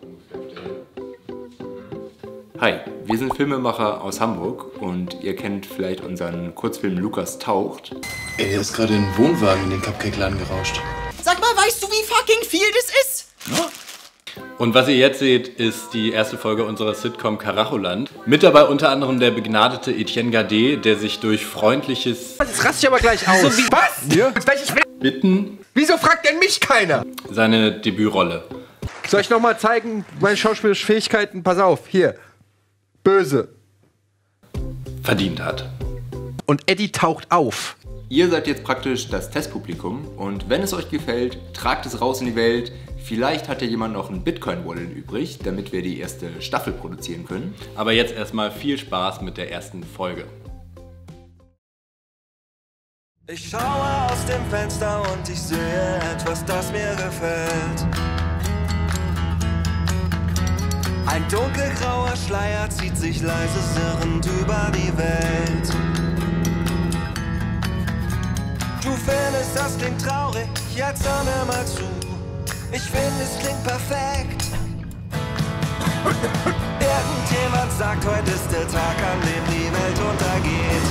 Hi, wir sind Filmemacher aus Hamburg und ihr kennt vielleicht unseren Kurzfilm Lukas taucht. Ey, der ist gerade in den Wohnwagen in den Cupcake-Laden gerauscht. Sag mal, weißt du, wie fucking viel das ist? Ja? Und was ihr jetzt seht, ist die erste Folge unserer Sitcom Karacholand. Mit dabei unter anderem der begnadete Etienne Gardet, der sich durch freundliches Jetzt raste ich aber gleich aus. So wie was? Ja? Welches Bitten Wieso fragt denn mich keiner? seine Debütrolle Soll ich noch mal zeigen, meine schauspielerischen Fähigkeiten? Pass auf, hier. Böse. verdient hat. Und Eddie taucht auf. Ihr seid jetzt praktisch das Testpublikum und wenn es euch gefällt, tragt es raus in die Welt. Vielleicht hat ja jemand noch ein Bitcoin-Wallet übrig, damit wir die erste Staffel produzieren können. Aber jetzt erstmal viel Spaß mit der ersten Folge. Ich schaue aus dem Fenster und ich sehe etwas, das mir gefällt. Ein dunkelgrauer Schleier zieht sich leise sirrend über die Welt. Du findest, das klingt traurig, jetzt hör mir mal zu. Ich finde, es klingt perfekt. Irgendjemand sagt, heute ist der Tag, an dem die Welt untergeht.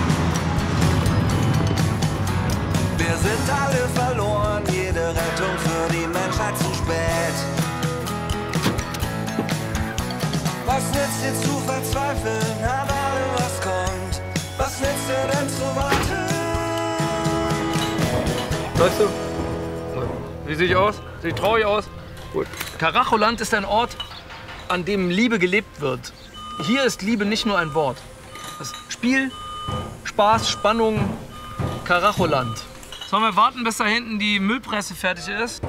Wir sind alle verloren, jede Rettung für die Menschheit zu spät. Was nützt dir zu verzweifeln an allem, was kommt? Was nützt dir denn zu warten? Weißt du? Wie sehe ich aus? Sehe ich traurig aus? Gut. Karacholand ist ein Ort, an dem Liebe gelebt wird. Hier ist Liebe nicht nur ein Wort. Das Spiel, Spaß, Spannung, Karacholand. Sollen wir warten, bis da hinten die Müllpresse fertig ist?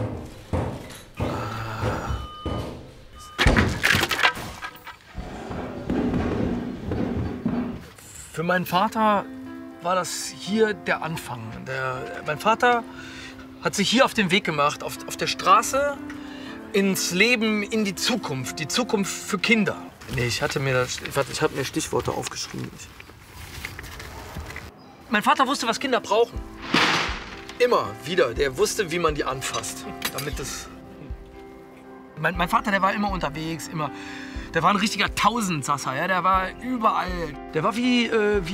Für meinen Vater war das hier der Anfang. Mein Vater hat sich hier auf den Weg gemacht, auf der Straße, ins Leben, in die Zukunft für Kinder. Nee, ich habe mir Stichworte aufgeschrieben. Mein Vater wusste, was Kinder brauchen. Immer wieder. Der wusste, wie man die anfasst, damit es... Mein Vater, der war immer unterwegs, immer... Der war ein richtiger Tausendsasser, ja? Der war überall. Der war wie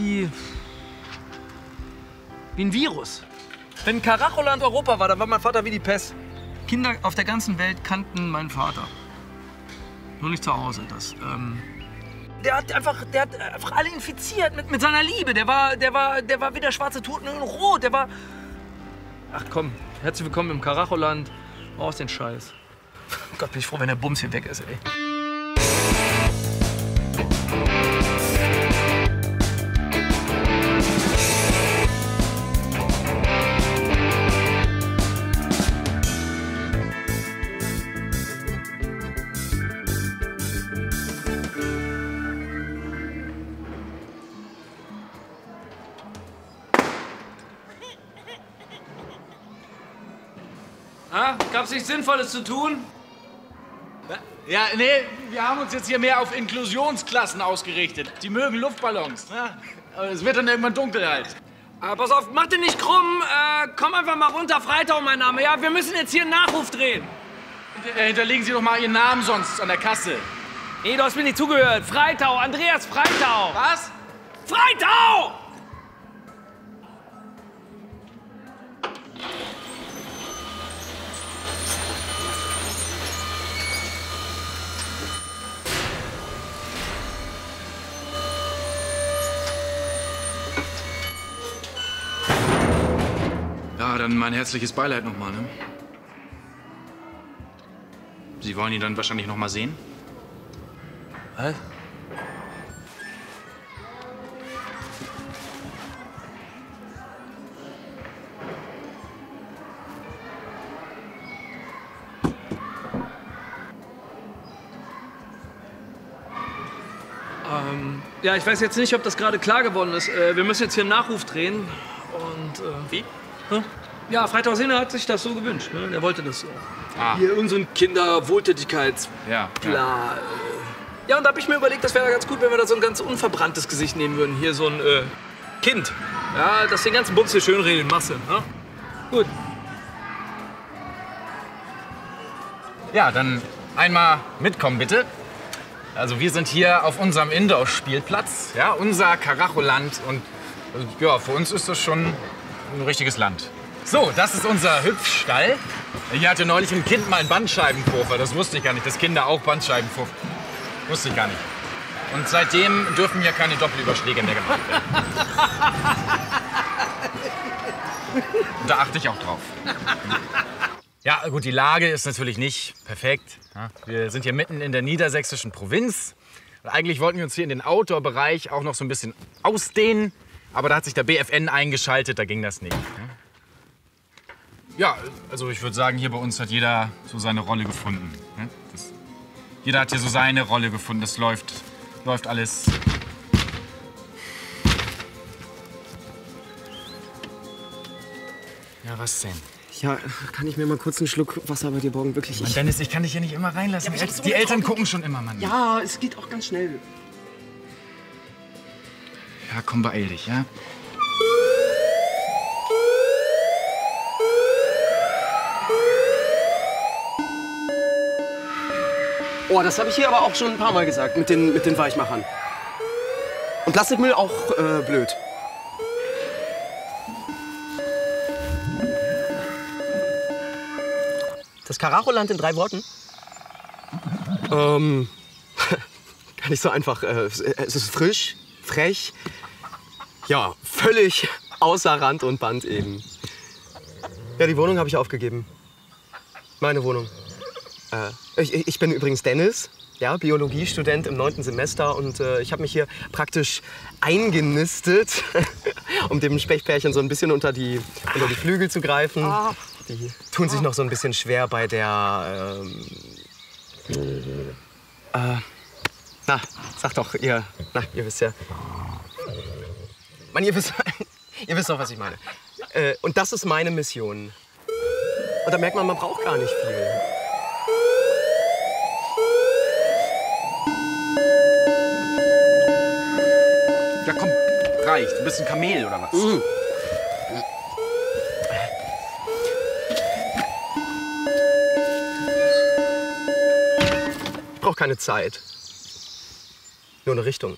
ein Virus. Wenn Karacholand Europa war, dann war mein Vater wie die Pest. Kinder auf der ganzen Welt kannten meinen Vater. Nur nicht zu Hause. Der hat einfach alle infiziert mit seiner Liebe. Der war wie der schwarze Tod, nur in Rot. Der war... Ach komm, herzlich willkommen im Karacholand. Aus den Scheiß. Gott, bin ich froh, wenn der Bums hier weg ist, ey. Gab's nichts Sinnvolles zu tun? Ja, nee, wir haben uns jetzt hier mehr auf Inklusionsklassen ausgerichtet. Die mögen Luftballons, ne? Aber es wird dann irgendwann dunkel halt. Pass auf, mach dich nicht krumm. Komm einfach mal runter. Freitau, mein Name. Ja, wir müssen jetzt hier einen Nachruf drehen. Hinterlegen Sie doch mal Ihren Namen sonst an der Kasse. Nee, du hast mir nicht zugehört. Freitau, Andreas Freitau. Was? Freitau! Ja, dann mein herzliches Beileid nochmal, ne? Sie wollen ihn dann wahrscheinlich noch mal sehen? Was? Ja, ich weiß jetzt nicht, ob das gerade klar geworden ist. Wir müssen jetzt hier einen Nachruf drehen. Und, Wie? Ja, Freitau Sinne hat sich das so gewünscht. Ne? Der wollte das so. Ah. Hier irgend so ein Kinderwohltätigkeits... Ja. Bla. Ja, und da habe ich mir überlegt, das wäre ganz gut, wenn wir da so ein ganz unverbranntes Gesicht nehmen würden. Hier so ein Kind. Ja, das den ganzen Bums hier schön redet in Masse. Ne? Gut. Ja, dann einmal mitkommen, bitte. Also wir sind hier auf unserem Indoor-Spielplatz, ja, unser Karacholand. Und ja, für uns ist das schon ein richtiges Land. So, das ist unser Hüpfstall. Hier hatte neulich ein Kind mal einen Bandscheibenvorfall. Das wusste ich gar nicht, dass Kinder auch Bandscheibenvorfall. Wusste ich gar nicht. Und seitdem dürfen hier keine Doppelüberschläge mehr gemacht werden. Und da achte ich auch drauf. Ja, gut, die Lage ist natürlich nicht perfekt. Wir sind hier mitten in der niedersächsischen Provinz. Und eigentlich wollten wir uns hier in den Outdoor-Bereich auch noch so ein bisschen ausdehnen. Aber da hat sich der BFN eingeschaltet, da ging das nicht. Ja, also ich würde sagen, hier bei uns hat jeder so seine Rolle gefunden. Jeder hat hier so seine Rolle gefunden. Das läuft alles. Ja, was denn? Ja, kann ich mir mal kurz einen Schluck Wasser bei dir borgen? Wirklich? Mann, Dennis, ich kann dich hier nicht immer reinlassen. Ja, die Eltern gucken schon immer, Mann. Ja, es geht auch ganz schnell. Ja, komm, beeil dich, ja? Oh, das habe ich hier aber auch schon ein paar Mal gesagt, mit den Weichmachern. Und Plastikmüll auch blöd. Das Karacholand in 3 Worten? Gar nicht so einfach. Es ist frisch, frech, ja, völlig außer Rand und Band eben. Ja, die Wohnung habe ich aufgegeben. Meine Wohnung. Ich bin übrigens Dennis, ja, Biologiestudent im 9. Semester. Und ich habe mich hier praktisch eingenistet, um dem Spechtpärchen so ein bisschen unter die Flügel zu greifen. Die tun sich noch so ein bisschen schwer bei der... na, sag doch, ihr wisst ja... Mann, ihr wisst doch, was ich meine. Und das ist meine Mission. Und da merkt man braucht gar nicht viel. Ja, komm, reicht. Du bist ein Kamel, oder was? Ich brauche keine Zeit. Nur eine Richtung.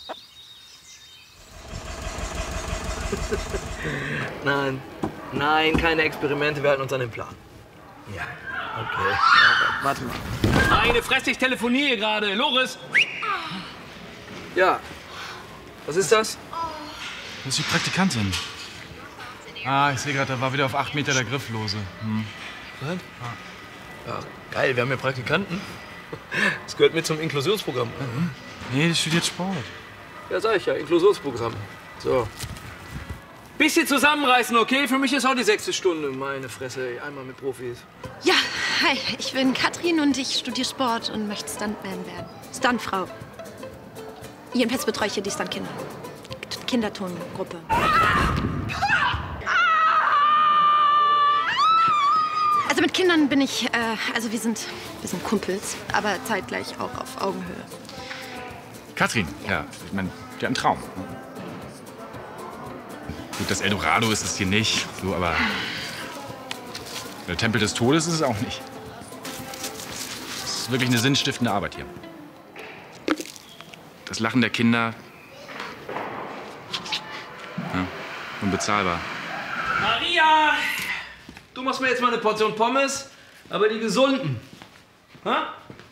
Nein, keine Experimente. Wir halten uns an den Plan. Ja, okay. Ja, warte mal. Meine Fresse, ich telefoniere gerade. Loris! Ja. Was ist das? Das ist die Praktikantin. Ah, ich sehe gerade, da war wieder auf 8 Meter der Grifflose. Was? Ja, geil, wir haben ja Praktikanten. Das gehört mit zum Inklusionsprogramm. Nee, die studiert Sport. Ja, sag ich ja, Inklusionsprogramm. So. Bisschen zusammenreißen, okay? Für mich ist auch die 6. Stunde. Meine Fresse, ey. Einmal mit Profis. Ja, hi, ich bin Katrin und ich studiere Sport und möchte Stuntman werden. Stuntfrau. Jedenfalls betreue ich hier die Stuntkinder. Kindertongruppe. Also mit Kindern bin ich, also wir sind Kumpels, aber zeitgleich auch auf Augenhöhe. Katrin, ja, ich meine, die hat einen Traum. Gut, das Eldorado ist es hier nicht, so, aber der Tempel des Todes ist es auch nicht. Es ist wirklich eine sinnstiftende Arbeit hier. Das Lachen der Kinder, ja, unbezahlbar. Maria! Du machst mir jetzt mal eine Portion Pommes, aber die gesunden. Ha?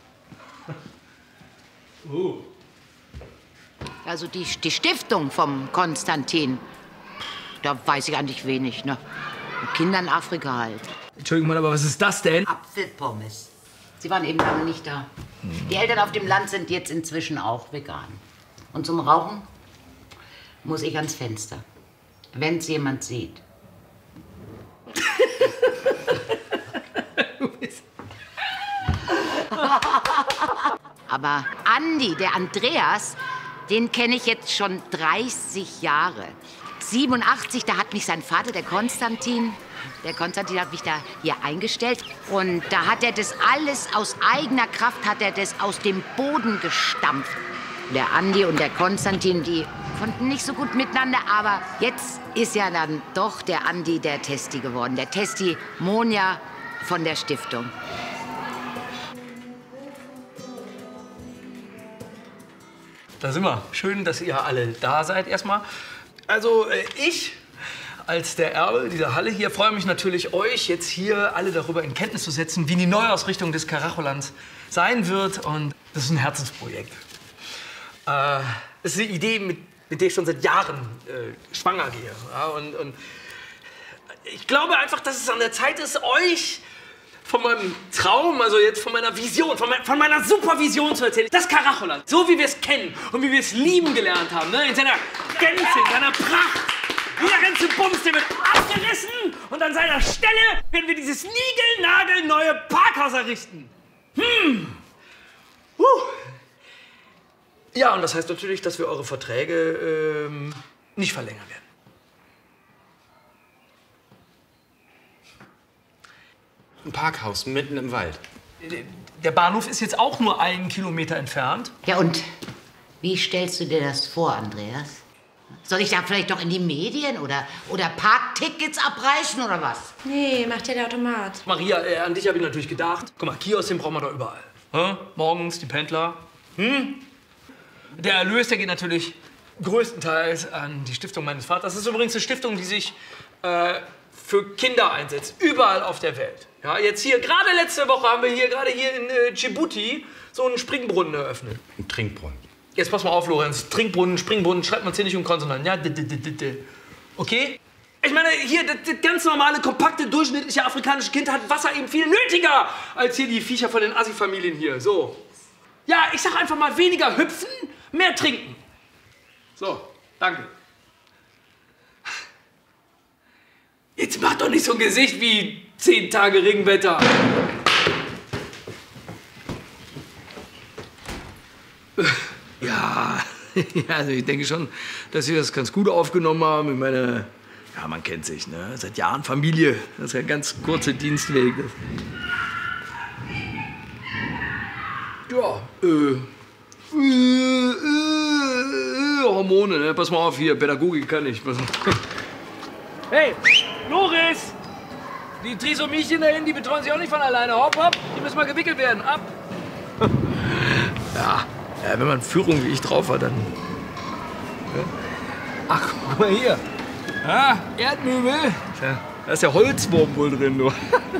Also die Stiftung vom Konstantin, da weiß ich eigentlich wenig, ne? Mit Kindern in Afrika halt. Entschuldigung mal, aber was ist das denn? Apfelpommes. Sie waren eben lange nicht da. Die Eltern auf dem Land sind jetzt inzwischen auch vegan. Und zum Rauchen muss ich ans Fenster, wenn es jemand sieht. Aber Andi, der Andreas, den kenne ich jetzt schon 30 Jahre. 87, da hat mich sein Vater, der Konstantin hat mich da hier eingestellt. Und da hat er das alles aus eigener Kraft, hat er das aus dem Boden gestampft. Der Andi und der Konstantin, die konnten nicht so gut miteinander, aber jetzt ist ja dann doch der Andi der Testi geworden. Der Testi Monja von der Stiftung. da sind wir. Schön, dass ihr alle da seid erstmal. Also ich als der Erbe dieser Halle hier freue mich natürlich, euch jetzt hier alle darüber in Kenntnis zu setzen, wie die Neuausrichtung des Karacholands sein wird. Und das ist ein Herzensprojekt. Das ist eine Idee, mit der ich schon seit Jahren schwanger gehe. Ja, und ich glaube einfach, dass es an der Zeit ist, euch von meinem Traum, also jetzt von meiner Vision, von meiner Supervision zu erzählen. Das Karacholand, so wie wir es kennen und wie wir es lieben gelernt haben, ne? In seiner Gänze, in seiner Pracht. Dieser ganze Bums, der wird abgerissen und an seiner Stelle werden wir dieses niegelnagelneue Parkhaus errichten. Ja, und das heißt natürlich, dass wir eure Verträge nicht verlängern werden. Ein Parkhaus mitten im Wald. Der Bahnhof ist jetzt auch nur 1 Kilometer entfernt. Ja, und wie stellst du dir das vor, Andreas? Soll ich da vielleicht doch in die Medien oder Parktickets abreißen oder was? Nee, macht ja der Automat. Maria, an dich habe ich natürlich gedacht. Guck mal, Kiosk, den brauchen wir doch überall. Morgens die Pendler. Der Erlös, der geht natürlich größtenteils an die Stiftung meines Vaters. Das ist übrigens eine Stiftung, die sich für Kinder einsetzt, überall auf der Welt. Ja, jetzt hier, gerade letzte Woche haben wir hier, gerade hier in Djibouti, so einen Springbrunnen eröffnet. Ein Trinkbrunnen. Jetzt pass mal auf, Lorenz. Trinkbrunnen, Springbrunnen, schreibt man hier nicht um Konsonanten. Ja, okay? Ich meine, hier, das ganz normale, kompakte, durchschnittliche afrikanische Kind hat Wasser eben viel nötiger als hier die Viecher von den Assi-Familien hier. So. Ja, ich sag einfach mal, weniger hüpfen, mehr trinken. So, danke. Jetzt mach doch nicht so ein Gesicht wie 10 Tage Regenwetter. Ja, also ich denke schon, dass Sie das ganz gut aufgenommen haben. Ich meine, ja, man kennt sich, ne? Seit Jahren Familie. Das ist ja ein ganz kurzer Dienstweg. Ja, Hormone, ne? Pass mal auf hier, Pädagogik kann ich. Hey, Loris! Die Trisomiechen da hinten, die betreuen sich auch nicht von alleine. Hopp, hopp, die müssen mal gewickelt werden. Ab! Ja, wenn man Führung wie ich drauf hat, dann... Ja. Ach, guck mal hier. Ah, Erdmöbel. Ja, da ist ja Holzwurm wohl drin, du.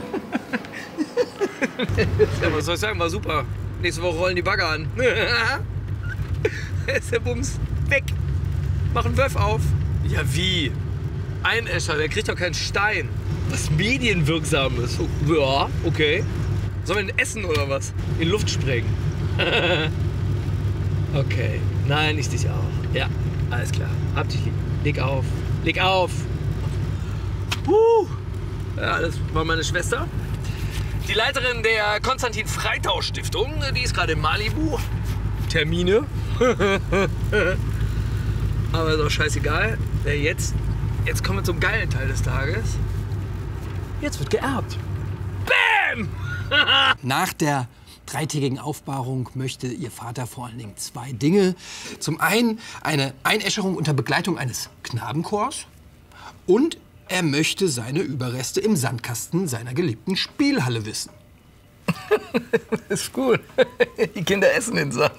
Ja, was soll ich sagen, war super. Nächste Woche rollen die Bagger an. Ist der Bums weg. Mach einen Wöff auf. Ja, wie? Ein Escher, der kriegt doch keinen Stein. Was medienwirksames. Ja, okay. Sollen wir ihn essen oder was? In Luft sprengen. Okay. Nein, ich dich auch. Ja, alles klar. Hab dich lieb. Leg auf. Leg auf. Ja, das war meine Schwester. Die Leiterin der Konstantin-Freitau-Stiftung, die ist gerade in Malibu. Termine. Aber ist auch scheißegal. Jetzt kommen wir zum geilen Teil des Tages. Jetzt wird geerbt. Bäm! Nach der 3-tägigen Aufbahrung möchte Ihr Vater vor allen Dingen 2 Dinge. Zum einen eine Einäscherung unter Begleitung eines Knabenchors und er möchte seine Überreste im Sandkasten seiner geliebten Spielhalle wissen. Das ist gut. Die Kinder essen den Sand.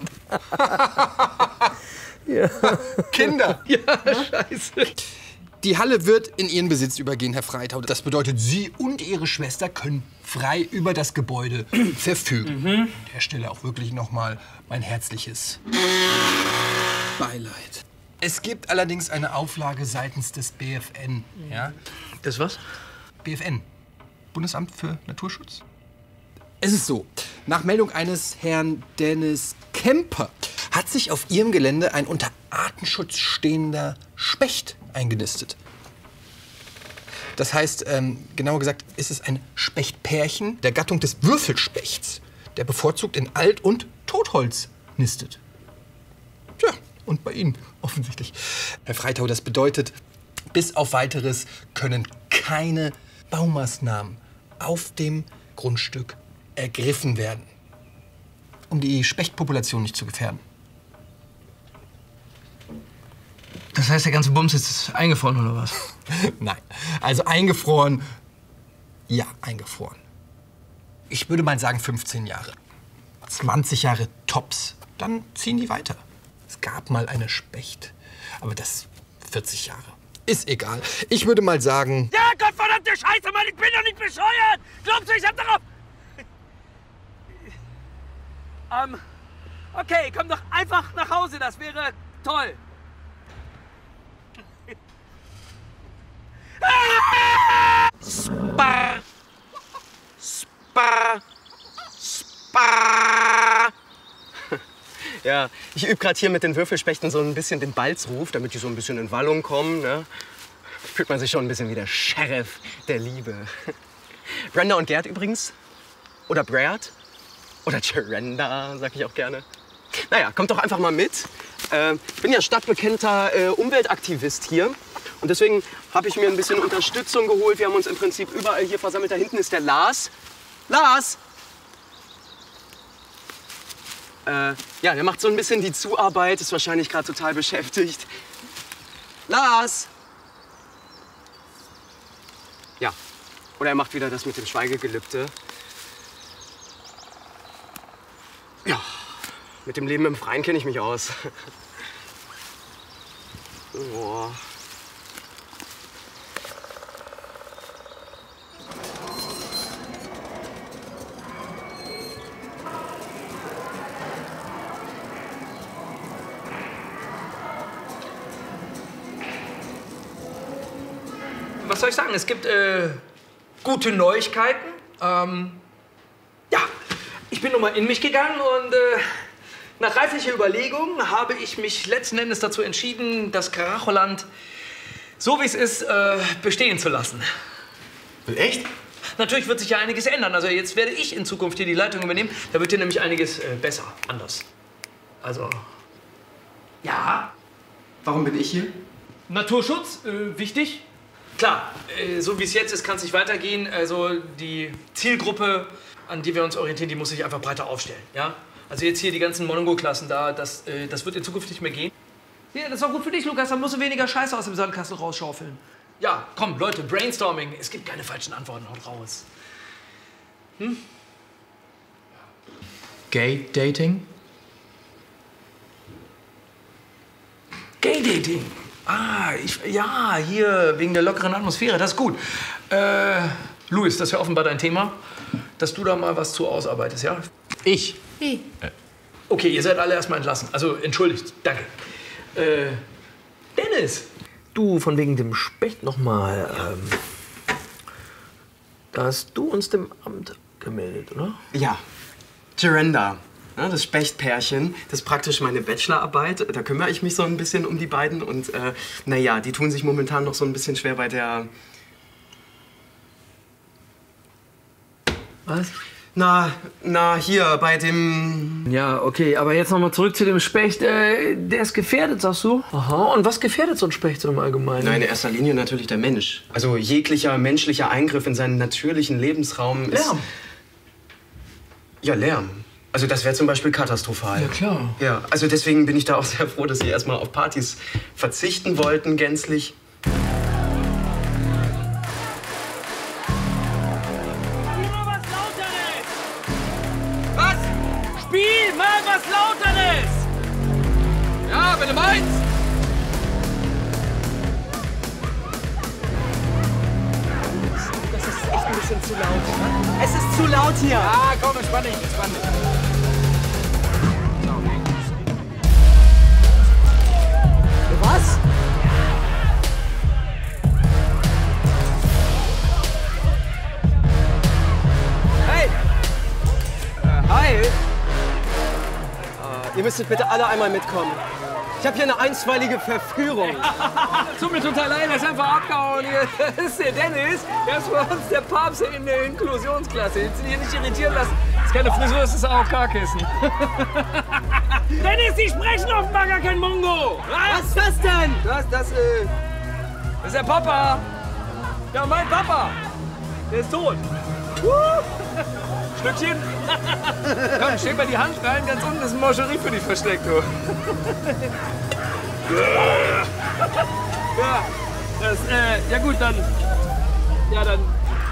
Ja. Kinder! Ja, scheiße. Die Halle wird in Ihren Besitz übergehen, Herr Freitau. Das bedeutet, Sie und Ihre Schwester können frei über das Gebäude verfügen. An der Stelle auch wirklich noch mal mein herzliches Beileid. Es gibt allerdings eine Auflage seitens des BFN. Ja? Das was? BFN, Bundesamt für Naturschutz. Es ist so, nach Meldung eines Herrn Dennis Kemper hat sich auf Ihrem Gelände ein unter Artenschutz stehender Specht eingenistet. Das heißt, genauer gesagt, ist es ein Spechtpärchen der Gattung des Würfelspechts, der bevorzugt in Alt- und Totholz nistet. Tja, und bei Ihnen offensichtlich. Herr Freitau, das bedeutet, bis auf Weiteres können keine Baumaßnahmen auf dem Grundstück ergriffen werden, um die Spechtpopulation nicht zu gefährden. Das heißt, der ganze Bums ist eingefroren, oder was? Nein, also eingefroren, ja, eingefroren. Ich würde mal sagen 15 Jahre. 20 Jahre tops. Dann ziehen die weiter. Ist gab mal eine Specht. Aber das 40 Jahre. Ist egal. Ich würde mal sagen... Ja, Gottverdammte Scheiße, Mann, ich bin doch nicht bescheuert! Glaubst du, ich hab darauf... Okay, komm doch einfach nach Hause, das wäre toll. Spar! Spar! Spar! Ja, ich übe gerade hier mit den Würfelspechten so ein bisschen den Balzruf, damit die so ein bisschen in Wallung kommen. Ne? Fühlt man sich schon ein bisschen wie der Sheriff der Liebe. Brenda und Gerd übrigens. Oder Brad. Oder Gerenda, sag ich auch gerne. Naja, kommt doch einfach mal mit. Ich bin ja stadtbekannter Umweltaktivist hier. Und deswegen habe ich mir ein bisschen Unterstützung geholt. Wir haben uns im Prinzip überall hier versammelt. Da hinten ist der Lars. Lars! Ja, der macht so ein bisschen die Zuarbeit. Ist wahrscheinlich gerade total beschäftigt. Lars! Ja. Oder er macht wieder das mit dem Schweigegelübde. Ja, mit dem Leben im Freien kenne ich mich aus. Oh. Was soll ich sagen? Es gibt gute Neuigkeiten. Ja, ich bin nochmal in mich gegangen und nach reiflicher Überlegung habe ich mich letzten Endes dazu entschieden, das Karacholand, so wie es ist, bestehen zu lassen. Echt? Natürlich wird sich ja einiges ändern. Also jetzt werde ich in Zukunft hier die Leitung übernehmen. Da wird hier nämlich einiges besser, anders. Also, ja. Warum bin ich hier? Naturschutz, wichtig. Klar, so wie es jetzt ist, kann es nicht weitergehen. Also die Zielgruppe, an die wir uns orientieren, die muss sich einfach breiter aufstellen. Ja? Also jetzt hier die ganzen Mongo-Klassen da, das wird in Zukunft nicht mehr gehen. Ja, das ist auch gut für dich, Lukas. Dann musst du weniger Scheiße aus dem Sandkasten rausschaufeln. Ja, komm, Leute, Brainstorming. Es gibt keine falschen Antworten. Haut raus. Hm? Gay-Dating? Gay-Dating? Ah, ja, hier, wegen der lockeren Atmosphäre, das ist gut. Luis, das ist ja offenbar dein Thema, dass du da mal was zu ausarbeitest, ja? Ich? Wie? Okay, ihr seid alle erstmal entlassen. Also, entschuldigt, danke. Dennis! Du, von wegen dem Specht nochmal, da hast du uns dem Amt gemeldet, oder? Ja, Gerenda. Ja, das Spechtpärchen, das ist praktisch meine Bachelorarbeit. Da kümmere ich mich so ein bisschen um die beiden. Und naja, die tun sich momentan noch so ein bisschen schwer bei der... Was? Na, hier, bei dem... Ja, okay, aber jetzt nochmal zurück zu dem Specht. Der ist gefährdet, sagst du? Aha, und was gefährdet so ein Specht so im Allgemeinen? Nein, in erster Linie natürlich der Mensch. Also jeglicher menschlicher Eingriff in seinen natürlichen Lebensraum ist... Lärm? Ja, Lärm. Also das wäre zum Beispiel katastrophal. Ja, klar. Ja, also deswegen bin ich da auch sehr froh, dass Sie erstmal auf Partys verzichten wollten, gänzlich. Was? Spiel mal was Lauteres! Ja, wenn du meinst! Das ist echt ein bisschen zu laut. Es ist zu laut hier. Ah, komm, entspann dich, entspann dich. Was? Hey! Hi! Ihr müsstet bitte alle einmal mitkommen. Ich habe hier eine einstweilige Verführung. Tut mir total leid, er ist einfach abgehauen hier. Das ist der Dennis, der ist bei uns der Papst in der Inklusionsklasse. Jetzt hier nicht irritieren lassen. Das ist keine Frisur, das ist AOK-Kissen. Dennis, die sprechen offenbar gar kein Mongo. Was ist das denn? Das ist der Papa. Ja, mein Papa. Der ist tot. Stückchen. Komm, steck mal die Hand rein. Ganz unten ist ein Mancherie für dich versteckt, du. Ja, ja gut, dann. Ja, dann.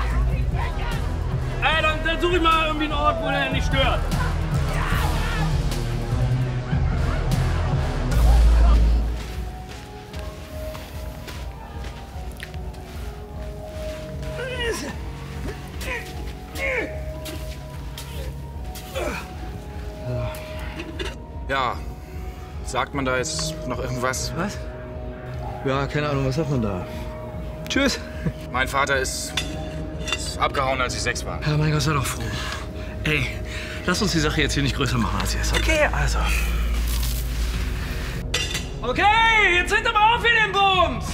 Dann suche ich mal irgendwie einen Ort, wo der nicht stört. Ja, sagt man da jetzt noch irgendwas? Was? Ja, keine Ahnung, was sagt man da? Tschüss. Mein Vater ist abgehauen, als ich 6 war. Ja, mein Gott, sei doch froh. Ey, lass uns die Sache jetzt hier nicht größer machen, als sie ist. Okay, also. Okay, jetzt sind wir auf in den Bums!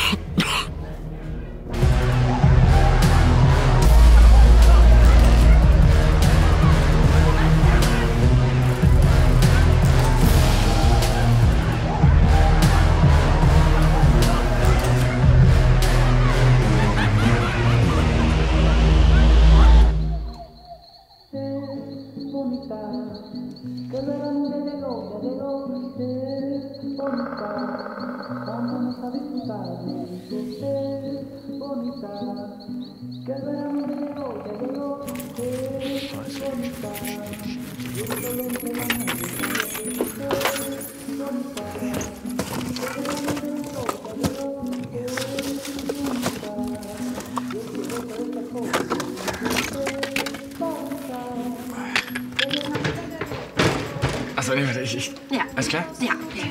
Achso, nee, warte, ich. Ja. Alles klar? Ja.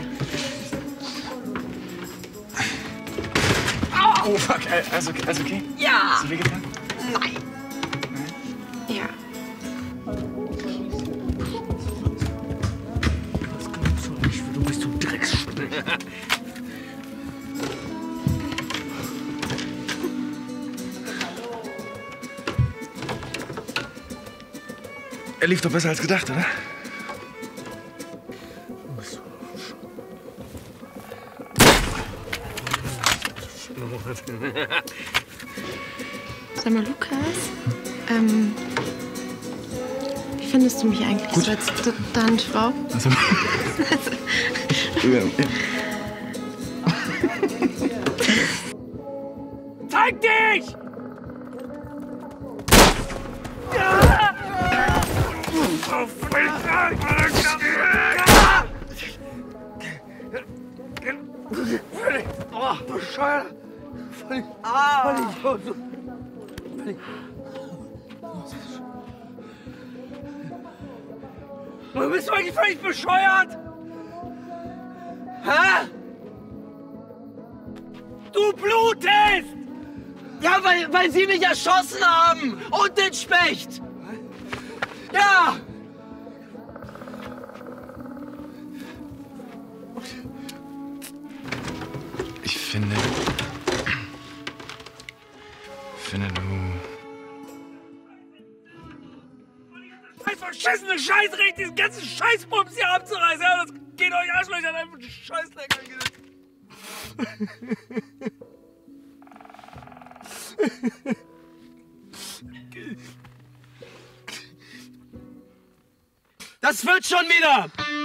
Oh, fuck, alles okay? Ja. Hast du wehgetan? Nein. Ja. Du bist so Drecksspinne. Er lief doch besser als gedacht, oder? Sag mal, Lukas, wie findest du mich eigentlich so als Stuntfrau? Also, Zeig dich! Oh, bescheuert! Völlig bist du eigentlich völlig bescheuert? Hä? Du blutest! Ja, weil sie mich erschossen haben! Und den Specht! Ja! ich finde, du... Scheiß verschissene Scheißrecht, diesen ganzen Scheißbums hier abzureißen. Ja, das geht euch Arschlöchern einfach Scheißlecker. Das wird schon wieder!